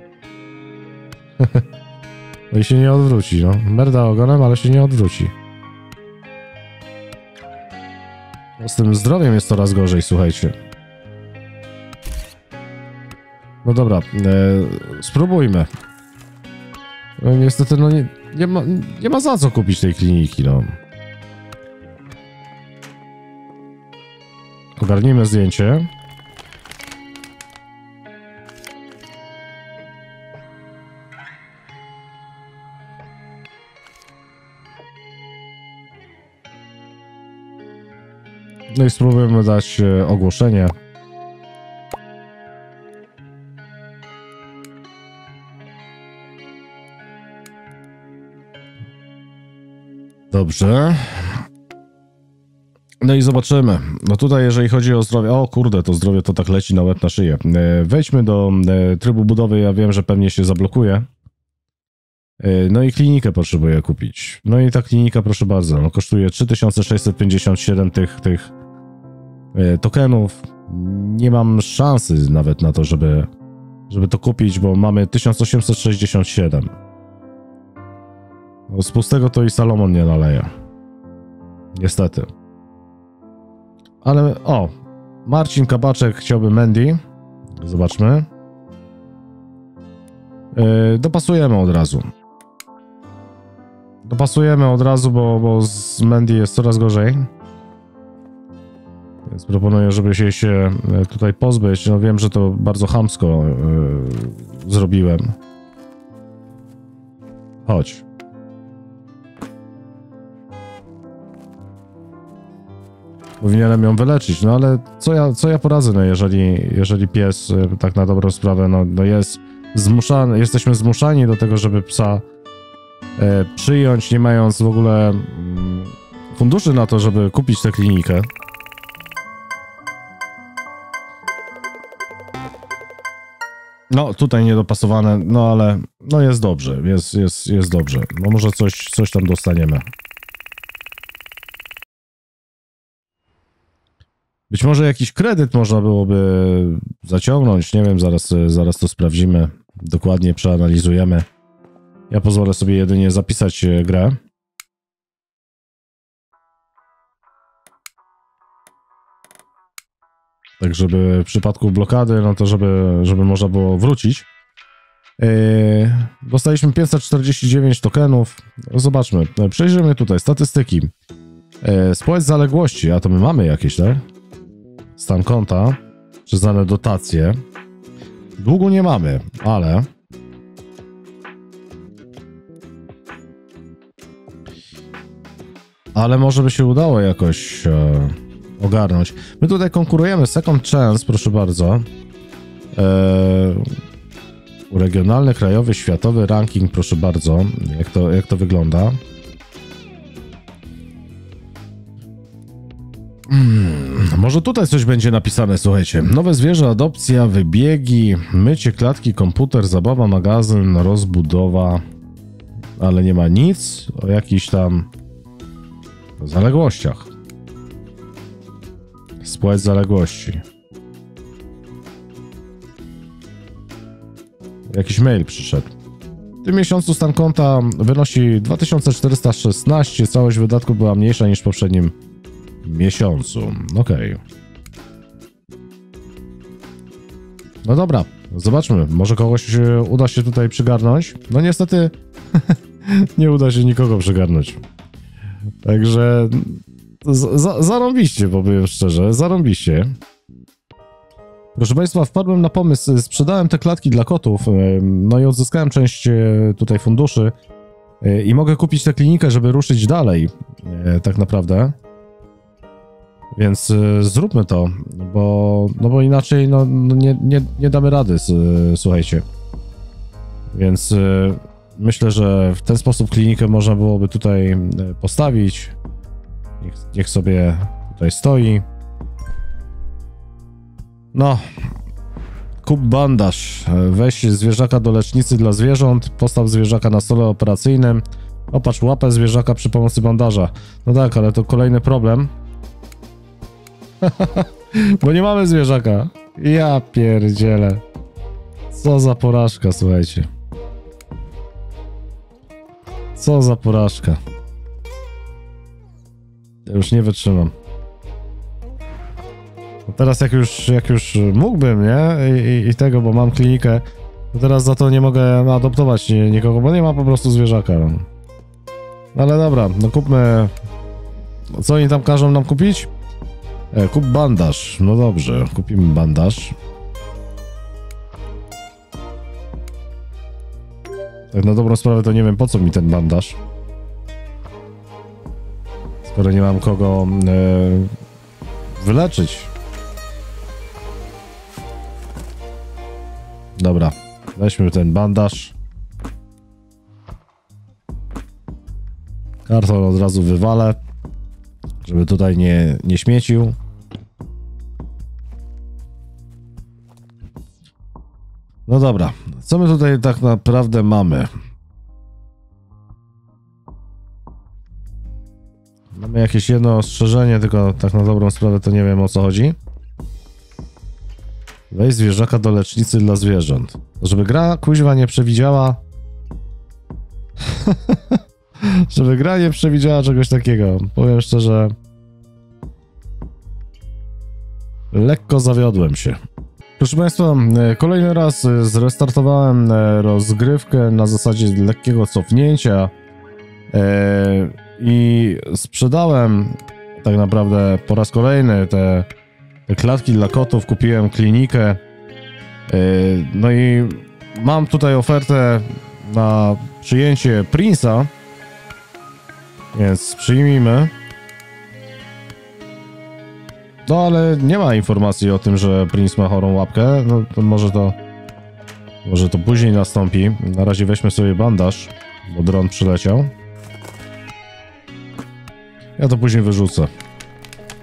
No i się nie odwróci, no. Merda ogonem, ale się nie odwróci. No z tym zdrowiem jest coraz gorzej, słuchajcie. No dobra, e, spróbujmy. No, niestety, no nie, nie, ma, nie ma za co kupić tej kliniki, no. Ogarnijmy zdjęcie. No i spróbujemy dać e, ogłoszenie. Dobrze. No i zobaczymy. No tutaj jeżeli chodzi o zdrowie... O kurde, to zdrowie to tak leci na łeb na szyję. E, wejdźmy do e, trybu budowy. Ja wiem, że pewnie się zablokuje. E, no i klinikę potrzebuję kupić. No i ta klinika, proszę bardzo, no, kosztuje trzy tysiące sześćset pięćdziesiąt siedem tych, tych e, tokenów. Nie mam szansy nawet na to, żeby, żeby to kupić, bo mamy tysiąc osiemset sześćdziesiąt siedem. No, z pustego to i Salomon nie naleje. Niestety. Ale o, Marcin Kabaczek chciałby Mandy. Zobaczmy. Yy, dopasujemy od razu. Dopasujemy od razu, bo, bo z Mandy jest coraz gorzej. Więc proponuję, żeby się, się tutaj pozbyć. No wiem, że to bardzo chamsko yy, zrobiłem. Chodź. Powinienem ją wyleczyć, no ale co ja, co ja poradzę, no jeżeli, jeżeli pies tak na dobrą sprawę, no, no jest zmuszany, jesteśmy zmuszani do tego, żeby psa e, przyjąć, nie mając w ogóle mm, funduszy na to, żeby kupić tę klinikę. No, tutaj niedopasowane, no ale no jest dobrze, jest, jest, jest dobrze. No może coś, coś tam dostaniemy. Być może jakiś kredyt można byłoby zaciągnąć, nie wiem, zaraz, zaraz to sprawdzimy, dokładnie przeanalizujemy. Ja pozwolę sobie jedynie zapisać grę. Tak, żeby w przypadku blokady, no to żeby, żeby można było wrócić. Yy, dostaliśmy pięćset czterdzieści dziewięć tokenów. Zobaczmy, przejrzymy tutaj statystyki. Yy, spłać zaległości, a to my mamy jakieś, tak? Stan konta, przyznane dotacje. Długu nie mamy, ale... Ale może by się udało jakoś e, ogarnąć. My tutaj konkurujemy Second Chance, proszę bardzo. E, regionalny, krajowy, światowy ranking, proszę bardzo. Jak to, jak to wygląda? Hmm, może tutaj coś będzie napisane, słuchajcie. Nowe zwierzę, adopcja, wybiegi, mycie klatki, komputer, zabawa, magazyn, rozbudowa. Ale nie ma nic o jakichś tam zaległościach. Spłać zaległości. Jakiś mail przyszedł. W tym miesiącu stan konta wynosi dwa tysiące czterysta szesnaście. Całość wydatków była mniejsza niż w poprzednim miesiącu. Okej. Okay. No dobra, zobaczmy. Może kogoś uda się tutaj przygarnąć. No niestety nie uda się nikogo przygarnąć. Także za, zarąbiście, powiem szczerze, zarąbiście. Proszę Państwa, wpadłem na pomysł, sprzedałem te klatki dla kotów, no i odzyskałem część tutaj funduszy i mogę kupić tę klinikę, żeby ruszyć dalej, tak naprawdę. Więc zróbmy to, bo, no bo inaczej no, nie, nie, nie damy rady, słuchajcie. Więc myślę, że w ten sposób klinikę można byłoby tutaj postawić. Niech, niech sobie tutaj stoi. No. Kup bandaż. Weź zwierzaka do lecznicy dla zwierząt. Postaw zwierzaka na stole operacyjnym. Opatrz łapę zwierzaka przy pomocy bandaża. No tak, ale to kolejny problem. Bo nie mamy zwierzaka. Ja pierdzielę. Co za porażka, słuchajcie. Co za porażka. Ja już nie wytrzymam. No teraz jak już, jak już mógłbym, nie? I, i, i tego, bo mam klinikę, to teraz za to nie mogę adoptować nikogo, bo nie ma po prostu zwierzaka. No ale dobra, no kupmy... Co oni tam każą nam kupić? E, kup bandaż. No dobrze, kupimy bandaż. Tak na dobrą sprawę to nie wiem, po co mi ten bandaż. Skoro nie mam kogo e, wyleczyć. Dobra, weźmy ten bandaż. Karton od razu wywalę, żeby tutaj nie, nie śmiecił. No dobra, co my tutaj tak naprawdę mamy? Mamy jakieś jedno ostrzeżenie, tylko tak na dobrą sprawę to nie wiem, o co chodzi. Weź zwierzaka do lecznicy dla zwierząt. Żeby gra kuźwa nie przewidziała... Żeby gra nie przewidziała czegoś takiego. Powiem szczerze... Lekko zawiodłem się. Proszę Państwa, kolejny raz zrestartowałem rozgrywkę na zasadzie lekkiego cofnięcia i sprzedałem tak naprawdę po raz kolejny te, te klatki dla kotów, kupiłem klinikę, no i mam tutaj ofertę na przyjęcie Prince'a, więc przyjmijmy. No ale nie ma informacji o tym, że Prince ma chorą łapkę, no to może to może to później nastąpi. Na razie weźmy sobie bandaż, bo dron przyleciał. Ja to później wyrzucę.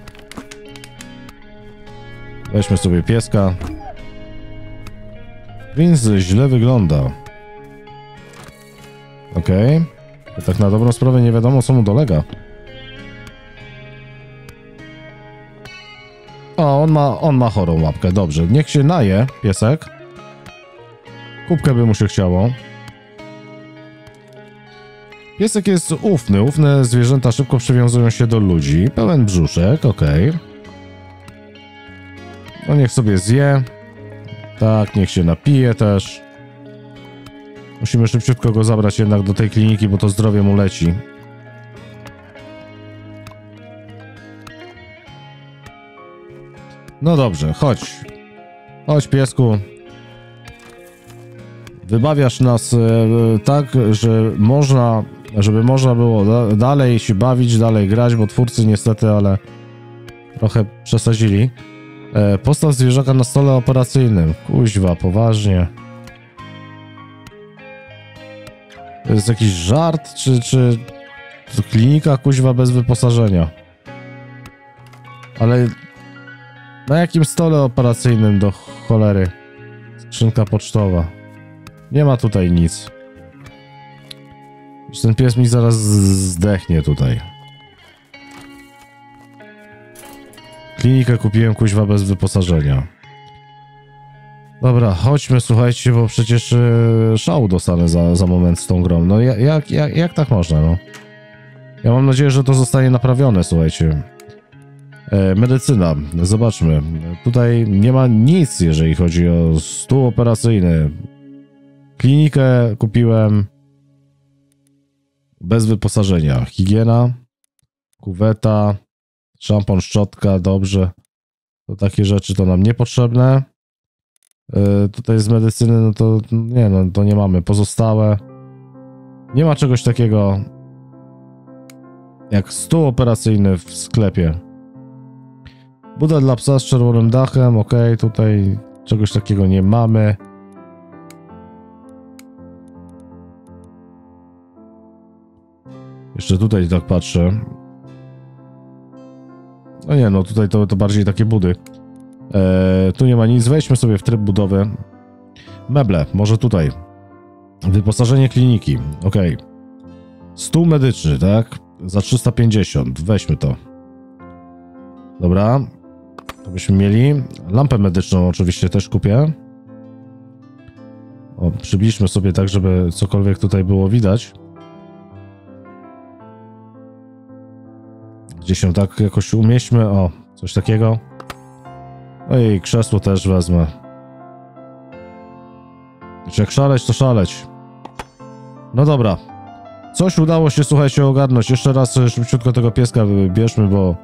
Weźmy sobie pieska. Prince źle wygląda. Okej. Okay. Tak na dobrą sprawę nie wiadomo, co mu dolega. O, on ma, on ma chorą łapkę. Dobrze, niech się naje, piesek. Kubkę by mu się chciało. Piesek jest ufny. Ufne zwierzęta szybko przywiązują się do ludzi. Pełen brzuszek, okej. Okay. No niech sobie zje. Tak, niech się napije też. Musimy szybciutko go zabrać jednak do tej kliniki, bo to zdrowie mu leci. No dobrze, chodź. Chodź, piesku. Wybawiasz nas e, tak, że można, żeby można było da dalej się bawić, dalej grać, bo twórcy niestety, ale trochę przesadzili. E, postaw zwierzaka na stole operacyjnym. Kuźwa, poważnie. To jest jakiś żart, czy, czy to klinika, kuźwa, bez wyposażenia? Ale na jakim stole operacyjnym do cholery? Skrzynka pocztowa. Nie ma tutaj nic. Już ten pies mi zaraz zdechnie tutaj. Klinikę kupiłem, kuźwa, bez wyposażenia. Dobra, chodźmy, słuchajcie, bo przecież e, szału dostanę za, za moment z tą grą. No jak, jak, jak tak można, no? Ja mam nadzieję, że to zostanie naprawione, słuchajcie. E, medycyna, zobaczmy. Tutaj nie ma nic, jeżeli chodzi o stół operacyjny. Klinikę kupiłem bez wyposażenia. Higiena, kuweta, szampon, szczotka, dobrze. To takie rzeczy to nam niepotrzebne. Yy, tutaj z medycyny, no to nie, no to nie mamy. Pozostałe. Nie ma czegoś takiego jak stół operacyjny w sklepie. Buda dla psa z czerwonym dachem, ok, tutaj czegoś takiego nie mamy. Jeszcze tutaj tak patrzę. No nie, no tutaj to, to bardziej takie budy. Eee, tu nie ma nic. Wejdźmy sobie w tryb budowy. Meble, może tutaj. Wyposażenie kliniki. Ok. Stół medyczny, tak? Za trzysta pięćdziesiąt. Weźmy to. Dobra. To byśmy mieli. Lampę medyczną oczywiście też kupię. O, przybliżmy sobie tak, żeby cokolwiek tutaj było widać. Gdzieś się tak jakoś umieśćmy. O, coś takiego. No i krzesło też wezmę. Jak szaleć, to szaleć. No dobra. Coś udało się, słuchajcie, ogarnąć. Jeszcze raz szybciutko tego pieska bierzmy, bo...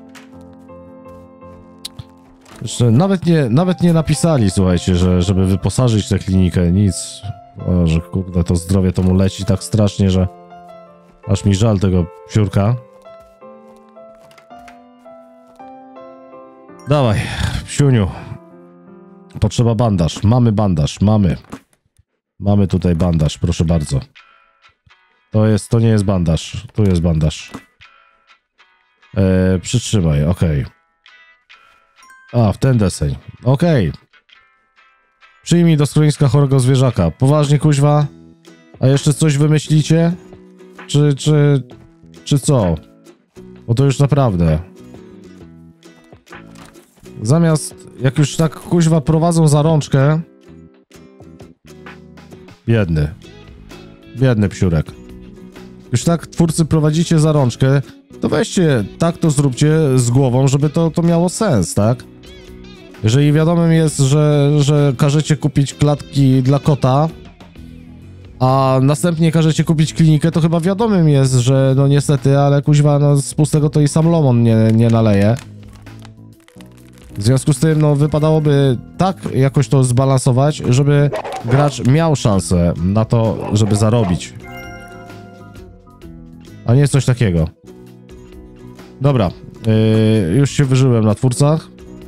Jeszcze nawet nie, nawet nie napisali, słuchajcie, że, żeby wyposażyć tę klinikę. Nic. O, że kurde, to zdrowie to mu leci tak strasznie, że... Aż mi żal tego psiurka. Dawaj, psiuniu. Potrzeba bandaż. Mamy bandaż, mamy. Mamy tutaj bandaż, proszę bardzo. To jest, to nie jest bandaż. Tu jest bandaż. Eee, przytrzymaj, okej. Okay. A, w ten deseń. Okej. Okay. Przyjmij do schroniska chorego zwierzaka. Poważnie, kuźwa? A jeszcze coś wymyślicie? Czy, czy, czy co? Bo to już naprawdę... Zamiast, jak już tak kuźwa prowadzą za rączkę... Biedny. Biedny psiurek. Już tak twórcy prowadzicie za rączkę, to weźcie, tak to zróbcie z głową, żeby to, to miało sens, tak? Jeżeli wiadomym jest, że, że każecie kupić klatki dla kota, a następnie każecie kupić klinikę, to chyba wiadomym jest, że no niestety, ale kuźwa, no z pustego to i sam Lomon nie, nie naleje. W związku z tym, no, wypadałoby tak jakoś to zbalansować, żeby gracz miał szansę na to, żeby zarobić. A nie coś takiego. Dobra, yy, już się wyżyłem na twórcach.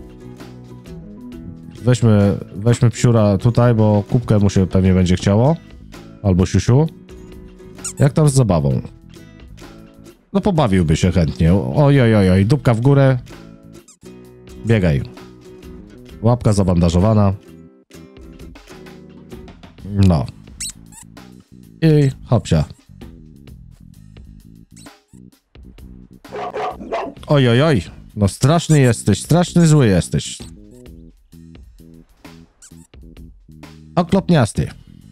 Weźmy, weźmy psiura tutaj, bo kubkę mu się pewnie będzie chciało. Albo siusiu. Jak tam z zabawą? No pobawiłby się chętnie. Oj, oj, oj, oj, dupka w górę. Biegaj. Łapka zabandażowana. No. I hopsia. Oj, oj, oj. No straszny jesteś, straszny zły jesteś. Oklopniasty.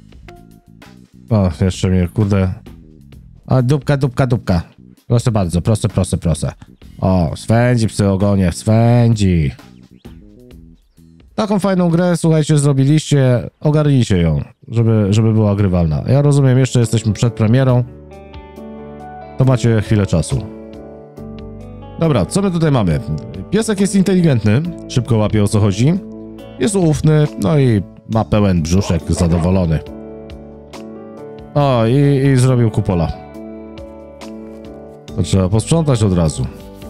O, jeszcze mnie, kurde. O, dupka, dupka, dupka. Proszę bardzo, proszę, proszę, proszę. O, swędzi psy ogonie, swędzi. Taką fajną grę, słuchajcie, zrobiliście. Ogarnijcie ją, żeby, żeby była grywalna. Ja rozumiem, jeszcze jesteśmy przed premierą. To macie chwilę czasu. Dobra, co my tutaj mamy? Piesek jest inteligentny, szybko łapie o co chodzi. Jest ufny, no i ma pełen brzuszek, zadowolony. O, i, i zrobił kupola. To trzeba posprzątać od razu.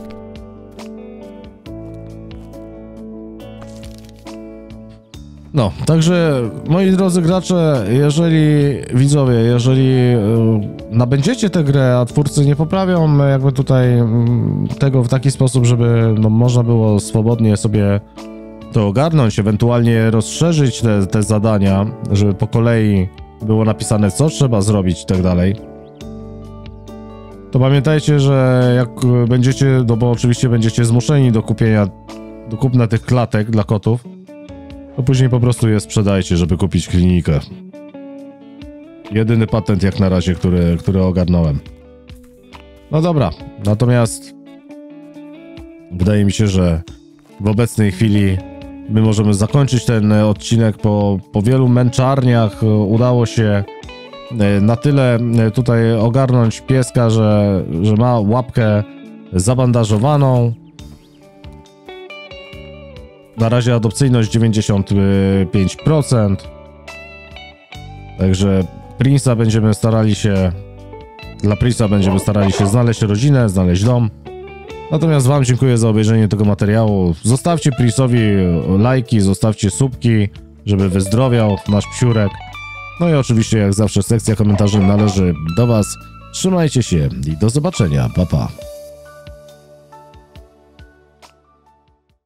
No, także moi drodzy gracze, jeżeli widzowie, jeżeli y, nabędziecie tę grę, a twórcy nie poprawią jakby tutaj y, tego w taki sposób, żeby no, można było swobodnie sobie to ogarnąć, ewentualnie rozszerzyć te, te zadania, żeby po kolei było napisane, co trzeba zrobić i tak dalej, to pamiętajcie, że jak będziecie, no bo oczywiście będziecie zmuszeni do kupienia, do kupna tych klatek dla kotów, to później po prostu je sprzedajcie, żeby kupić klinikę. Jedyny patent jak na razie, który, który ogarnąłem. No dobra, natomiast wydaje mi się, że w obecnej chwili my możemy zakończyć ten odcinek po, po wielu męczarniach. Udało się na tyle tutaj ogarnąć pieska, że, że ma łapkę zabandażowaną. Na razie adopcyjność dziewięćdziesiąt pięć procent. Także Prince'a będziemy starali się... Dla Prince'a będziemy starali się znaleźć rodzinę, znaleźć dom. Natomiast wam dziękuję za obejrzenie tego materiału. Zostawcie Prince'owi lajki, zostawcie subki, żeby wyzdrowiał nasz psiurek. No i oczywiście jak zawsze sekcja komentarzy należy do was. Trzymajcie się i do zobaczenia. Pa, pa.